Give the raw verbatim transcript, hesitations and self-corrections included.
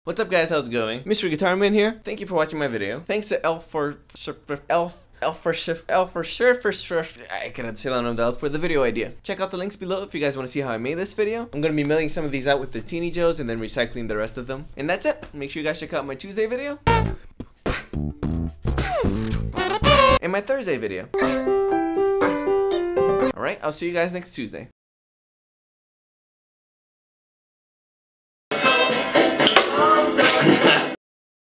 What's up guys, how's it going? MysteryGuitarMan here. Thank you for watching my video. Thanks to Elf for Elf Elf for Shift Elf for Sure for Sure I cannot say on Elf for the video idea. Check out the links below if you guys want to see how I made this video. I'm gonna be mailing some of these out with the Teeny Joes and then recycling the rest of them. And that's it. Make sure you guys check out my Tuesday video and my Thursday video. Alright, I'll see you guys next Tuesday.